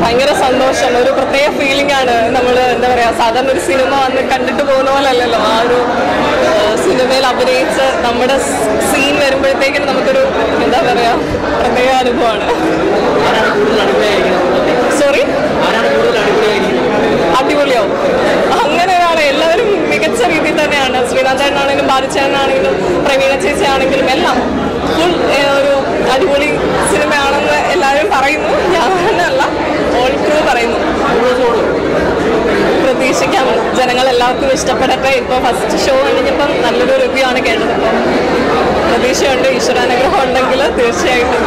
ഭയങ്കര സന്തോഷം, ഒരു പ്രത്യേക ഫീലിംഗ് ആണ്. നമ്മൾ എന്താ പറയുക, സാധാരണ ഒരു സിനിമ വന്ന് കണ്ടിട്ട് പോകുന്ന പോലെ അല്ലല്ലോ. ആ ഒരു സിനിമയിൽ അഭിനയിച്ച് നമ്മുടെ സീൻ വരുമ്പോഴത്തേക്കും നമുക്കൊരു എന്താ പറയുക പ്രത്യേക അനുഭവമാണ്. സോറി, അടിപൊളിയാവും. അങ്ങനെയാണ്, എല്ലാവരും മികച്ച രീതിയിൽ തന്നെയാണ്. ശ്രീനാഥേട്ടനാണെങ്കിലും ബാലിച്ചേട്ടനാണെങ്കിലും പ്രവീണ ചേച്ചി ആണെങ്കിലും എല്ലാം ഫുൾ ഒരു അടിപൊളി സിനിമയാണെന്ന് എല്ലാവരും പറയുന്നു. ഞാനല്ല, ഓൾ ക്രൂ പറയുന്നു. പ്രതീക്ഷിക്കാം, ജനങ്ങൾ എല്ലാവർക്കും ഇഷ്ടപ്പെടട്ടെ. ഇപ്പോൾ ഫസ്റ്റ് ഷോ കഴിഞ്ഞപ്പം നല്ലൊരു റിവ്യൂ ആണ് കേട്ടത്. ഇപ്പം പ്രതീക്ഷയുണ്ട്, ഈശ്വരാനുഗ്രഹം ഉണ്ടെങ്കിൽ തീർച്ചയായിട്ടും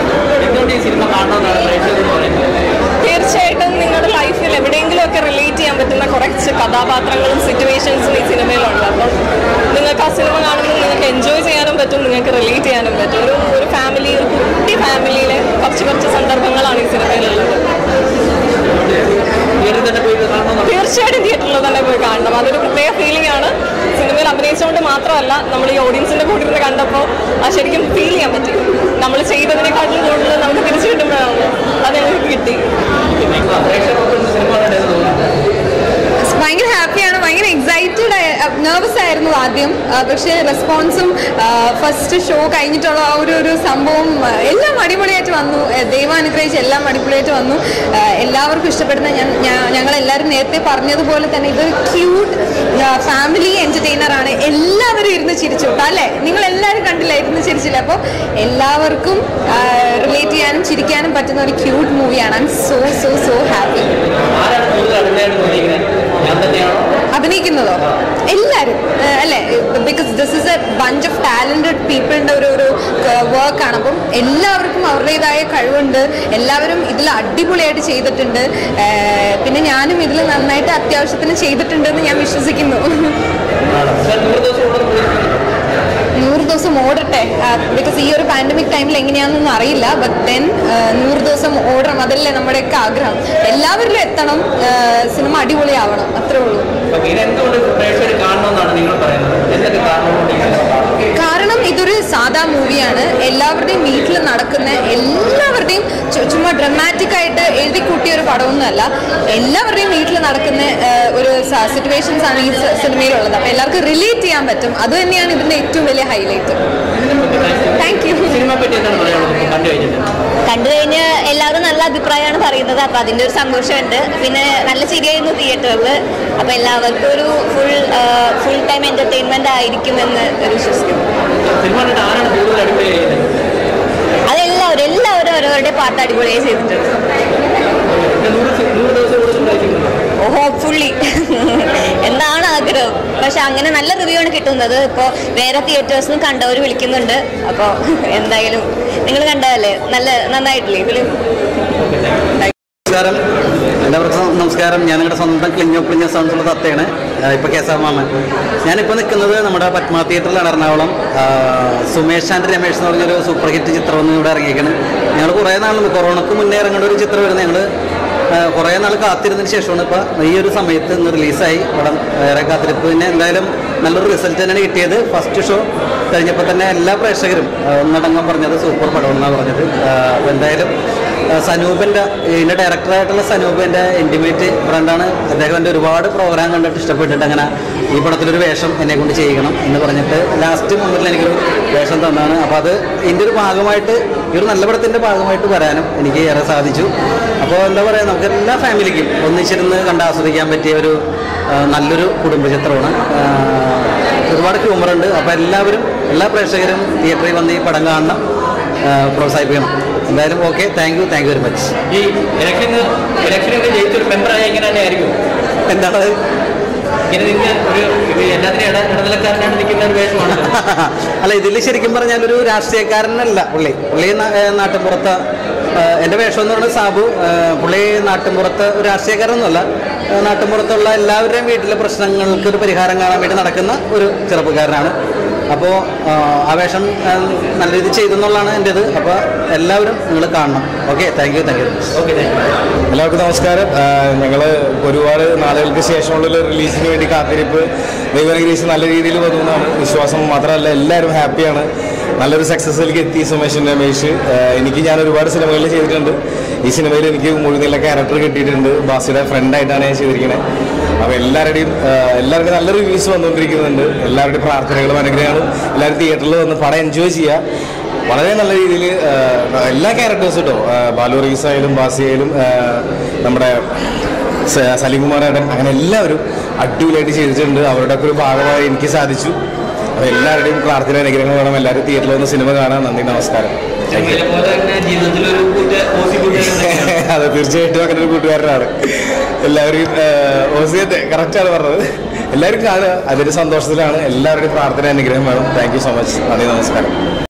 തീർച്ചയായിട്ടും നിങ്ങളുടെ ലൈഫിൽ എവിടെയെങ്കിലും ഒക്കെ റിലേറ്റ് ചെയ്യാൻ പറ്റുന്ന കുറച്ച് കഥാപാത്രങ്ങളും സിറ്റുവേഷൻസും ഈ സിനിമയിലുണ്ട്. അപ്പം നിങ്ങൾക്ക് ആ സിനിമ കാണുമ്പോൾ നിങ്ങൾക്ക് എൻജോയ് ചെയ്യാനും പറ്റും, നിങ്ങൾക്ക് റിലേറ്റ് ചെയ്യാനും പറ്റും. ഒരു ഫാമിലി, ഒരു കുട്ടി ഫാമിലിയിലെ കുറച്ച് സന്ദർഭങ്ങളാണ് ഈ സിനിമയിലുള്ളത്. തീർച്ചയായിട്ടും തിയേറ്ററിൽ തന്നെ പോയി കാണണം. അതൊരു പ്രത്യേക ഫീലിംഗ് ആണ്. സിനിമയിൽ അഭിനയിച്ചുകൊണ്ട് മാത്രമല്ല, നമ്മൾ ഈ ഓഡിയൻസിന്റെ കൂടെ ഇരുന്ന് കണ്ടപ്പോൾ അത് ശരിക്കും ഫീൽ ചെയ്യാൻ പറ്റി. നമ്മൾ ചെയ്തതിനെക്കാട്ടിലും കൂടുതൽ നമുക്ക് തിരിച്ചു കിട്ടുമ്പോഴാണല്ലോ അത് ഞങ്ങൾക്ക് കിട്ടി. ഭയങ്കര ഹാപ്പിയാണ്, ഭയങ്കര എക്സൈറ്റഡ്, നെർവസ് ആയിരുന്നു ആദ്യം. പക്ഷേ റെസ്പോൺസും ഫസ്റ്റ് ഷോ കഴിഞ്ഞിട്ടുള്ള ആ ഒരു സംഭവം എല്ലാം അടിപൊളിയായിട്ട് വന്നു. ദൈവം അനുഗ്രഹിച്ച് എല്ലാം അടിപൊളിയായിട്ട് വന്നു. എല്ലാവർക്കും ഇഷ്ടപ്പെടുന്ന ഞങ്ങളെല്ലാവരും നേരത്തെ പറഞ്ഞതുപോലെ തന്നെ ഇതൊരു ക്യൂട്ട് ഫാമിലി എൻ്റർടൈനറാണ്. എല്ലാവരും ഇരുന്ന് ചിരിച്ചു അല്ലേ? നിങ്ങളെല്ലാവരും കണ്ടില്ല, ഇരുന്ന് ചിരിച്ചില്ല. അപ്പോൾ എല്ലാവർക്കും റിലേറ്റ് ചെയ്യാനും ചിരിക്കാനും പറ്റുന്ന ഒരു ക്യൂട്ട് മൂവിയാണ്. I am so happy. അഭിനയിക്കുന്നതോ എല്ലാവരും അല്ലേ? Because this is a bunch of talented പീപ്പിളിൻ്റെ ഒരു വർക്കാണ്. അപ്പം എല്ലാവർക്കും അവരുടേതായ കഴിവുണ്ട്. എല്ലാവരും ഇതിൽ അടിപൊളിയായിട്ട് ചെയ്തിട്ടുണ്ട്. പിന്നെ ഞാനും ഇതിൽ നന്നായിട്ട് അത്യാവശ്യത്തിന് ചെയ്തിട്ടുണ്ടെന്ന് ഞാൻ വിശ്വസിക്കുന്നു. 100 ദിവസം ഓടട്ടെ. ബിക്കോസ് ഈ ഒരു പാൻഡമിക് ടൈമിൽ എങ്ങനെയാണെന്നൊന്നും അറിയില്ല. ബട്ട് ദെൻ 100 ദിവസം ഓടണം, അതല്ലേ നമ്മുടെയൊക്കെ ആഗ്രഹം. എല്ലാവരിലും എത്തണം, സിനിമ അടിപൊളിയാവണം, അത്രേ ഉള്ളൂ. കാരണം ഇതൊരു സാധാ മൂവിയാണ്. എല്ലാവരുടെയും വീട്ടിൽ നടക്കുന്ന എല്ലാവരുടെയും ചുമ്മാ ഡ്രമാറ്റിക് ആയിട്ട് എഴുതി കൂട്ടിയ ഒരു പടമൊന്നുമല്ല. എല്ലാവരുടെയും വീട്ടിൽ നടക്കുന്ന ഒരു സിറ്റുവേഷൻസ് ആണ് ഈ സിനിമയിലുള്ളത്. അപ്പോൾ എല്ലാവർക്കും റിലേറ്റ് ചെയ്യാൻ പറ്റും. അത് തന്നെയാണ് ഇതിൻ്റെ ഏറ്റവും വലിയ ഹൈലൈറ്റ്. Thank you. കണ്ടു കഴിഞ്ഞ് എല്ലാവരും നല്ല അഭിപ്രായമാണ് പറയുന്നത്. അപ്പോൾ അതിൻ്റെ ഒരു സന്തോഷമുണ്ട്. പിന്നെ നല്ല ചിരിയായിരുന്നു തിയേറ്ററിൽ. അപ്പോൾ എല്ലാവർക്കും ഒരു ഫുൾ ടൈം എൻ്റർടൈൻമെൻ്റ് ആയിരിക്കുമെന്ന് വിശ്വസിക്കുന്നു. എല്ലാവരും ഓരോരുടെ പാട്ട് അടിപൊളിയായി ചെയ്തിട്ടുണ്ട്. ഹോപ്പ്ഫുള്ളി എന്താണ് ആഗ്രഹം. പക്ഷെ അങ്ങനെ നല്ല റിവ്യൂ ആണ് കിട്ടുന്നത്. ഇപ്പോൾ വേറെ തിയേറ്റേഴ്സിനും കണ്ടവർ വിളിക്കുന്നുണ്ട്. അപ്പോൾ എന്തായാലും നിങ്ങൾ കണ്ടതല്ലേ, നന്നായിട്ടില്ലേ ഇതിൽ? എല്ലാവർക്കും നമസ്കാരം. ഞാൻ നിങ്ങളുടെ സ്വന്തം ക്ലിഞ്ഞ സൗണ്ട്സുള്ള സത്തയാണ്. ഇപ്പോൾ കേസാമാമൻ. ഞാനിപ്പോൾ നിൽക്കുന്നത് നമ്മുടെ പത്മ തിയേറ്ററിലാണ്, എറണാകുളം. സുമേഷ് ആൻഡ് രമേഷ് എന്ന് പറഞ്ഞൊരു സൂപ്പർ ഹിറ്റ് ചിത്രമൊന്നും ഇവിടെ ഇറങ്ങിയിരിക്കണം. ഞങ്ങൾ കുറേ നാൾ കൊറോണക്ക് മുന്നേ ഇറങ്ങേണ്ട ഒരു ചിത്രം വരുന്നത്. ഞങ്ങൾ കുറേ നാൾ കാത്തിരുന്നതിന് ശേഷമാണ് ഇപ്പോൾ ഈ ഒരു സമയത്ത് ഇന്ന് റിലീസായി. പടം വേറെ കാത്തിരിപ്പ്. പിന്നെ എന്തായാലും നല്ലൊരു റിസൾട്ട് തന്നെയാണ് കിട്ടിയത്. ഫസ്റ്റ് ഷോ കഴിഞ്ഞപ്പോൾ തന്നെ എല്ലാ പ്രേക്ഷകരും ഒന്നടങ്കം പറഞ്ഞത് സൂപ്പർ പടമെന്നാണ് പറഞ്ഞത്. അപ്പോൾ എന്തായാലും സനൂപിൻ്റെ ഇതിൻ്റെ ഡയറക്ടറായിട്ടുള്ള സനൂപിൻ്റെ ഇൻറ്റിമേറ്റ് ഫ്രണ്ടാണ് അദ്ദേഹം. എൻ്റെ ഒരുപാട് പ്രോഗ്രാം കണ്ടിട്ട് ഇഷ്ടപ്പെട്ടിട്ട് അങ്ങനെ ഈ പടത്തിലൊരു വേഷം എന്നെ കൊണ്ട് ചെയ്യിക്കണം എന്ന് പറഞ്ഞിട്ട് ലാസ്റ്റ് മൊമെൻറ്റിൽ എനിക്കൊരു വേഷം തന്നാണ്. അപ്പോൾ അത് ഇതിൻ്റെ ഒരു ഭാഗമായിട്ട്, ഈ ഒരു നല്ല പടത്തിൻ്റെ ഭാഗമായിട്ട് വരാനും എനിക്ക് ഏറെ സാധിച്ചു. അപ്പോൾ എന്താ പറയുക, നമുക്ക് എല്ലാ ഫാമിലിക്കും ഒന്നിച്ചിരുന്ന് കണ്ട് ആസ്വദിക്കാൻ പറ്റിയ ഒരു നല്ലൊരു കുടുംബചിത്രമാണ്. ഒരുപാട് ഹ്യൂമറുണ്ട്. അപ്പോൾ എല്ലാവരും, എല്ലാ പ്രേക്ഷകരും തിയേറ്ററിൽ വന്ന് ഈ പടം കാണണം, പ്രോത്സാഹിപ്പിക്കണം. എന്തായാലും okay, thank you very much. ഈ ഇലക്ഷനൊക്കെ ജയിച്ചൊരു മെമ്പറായി ഇങ്ങനെ തന്നെ ആയിരിക്കും? എന്താണ് ഇങ്ങനെ നിങ്ങൾ ഒരു എല്ലാത്തിനും ഇടനിലക്കാരനായിട്ട് നിൽക്കുന്ന ഒരു വേഷമാണ്? അല്ല, ഇതിൽ ശരിക്കും പറഞ്ഞാൽ ഒരു രാഷ്ട്രീയക്കാരനല്ല പുള്ളി. നാട്ടിൻപുറത്ത് എൻ്റെ വേഷം എന്ന് പറയുന്നത് സാബു. പുള്ളി നാട്ടിൻപുറത്ത് ഒരു രാഷ്ട്രീയക്കാരനൊന്നുമല്ല. നാട്ടിൻപുറത്തുള്ള എല്ലാവരുടെയും വീട്ടിലെ പ്രശ്നങ്ങൾക്ക് ഒരു പരിഹാരം കാണാൻ വേണ്ടി നടക്കുന്ന ഒരു ചെറുപ്പക്കാരനാണ്. അപ്പോൾ ആ വേഷം നല്ല രീതിയിൽ ചെയ്തെന്നുള്ളതാണ് എൻ്റേത്. അപ്പോൾ എല്ലാവരും നിങ്ങൾ കാണണം. Okay, thank you. Okay, thank you. എല്ലാവർക്കും നമസ്കാരം. ഞങ്ങൾ ഒരുപാട് നാളുകൾക്ക് ശേഷമുള്ള റിലീസിന് വേണ്ടി കാത്തിരിപ്പ് ദൈവാനുഗ്രഹിച്ച് നല്ല രീതിയിൽ വന്നു എന്നാണ് വിശ്വാസം. മാത്രമല്ല എല്ലാവരും ഹാപ്പിയാണ്. നല്ലൊരു സക്സസ്സിലേക്ക് എത്തി സുമേഷൻ രമേശ്. ഞാൻ ഒരുപാട് സിനിമകളിൽ ചെയ്തിട്ടുണ്ട്. ഈ സിനിമയിൽ എനിക്ക് മുഴുവനുള്ള ക്യാരക്ടർ കിട്ടിയിട്ടുണ്ട്. ബാസിയുടെ ഫ്രണ്ടായിട്ടാണ് ഞാൻ ചെയ്തിരിക്കുന്നത്. അപ്പോൾ എല്ലാവരുടെയും നല്ല റിവ്യൂസ് വന്നുകൊണ്ടിരിക്കുന്നുണ്ട്. എല്ലാവരുടെയും പ്രാർത്ഥനകളും അനുഗ്രഹങ്ങളും എല്ലാവരും തിയേറ്ററിൽ വന്ന് പടം എൻജോയ് ചെയ്യുക. വളരെ നല്ല രീതിയിൽ എല്ലാ ക്യാരക്ടേഴ്സും കേട്ടോ, ബാലു റീസ് ആയാലും ബാസി ആയാലും നമ്മുടെ സലീംകുമാറേട്ടൻ, അങ്ങനെ എല്ലാവരും അടിപൊളിയായിട്ട് ചെയ്തിട്ടുണ്ട്. അവരുടെ ഒക്കെ ഒരു ഭാഗമായി എനിക്ക് സാധിച്ചു. അപ്പോൾ എല്ലാവരുടെയും പ്രാർത്ഥന അനുഗ്രഹങ്ങൾ വേണം. എല്ലാവരും തിയേറ്ററിൽ വന്ന് സിനിമ കാണാൻ. നന്ദി, നമസ്കാരം. അതെ, തീർച്ചയായിട്ടും അങ്ങനെ ഒരു കൂട്ടുകാരനാണ്. എല്ലാവരും ഓസിയത്തെ കറക്റ്റാണ് പറഞ്ഞത്. എല്ലാവരും കാണുക, അതൊരു സന്തോഷത്തിലാണ്. എല്ലാവരുടെയും പ്രാർത്ഥന അനുഗ്രഹം വേണം. Thank you so much. നന്ദി, നമസ്കാരം.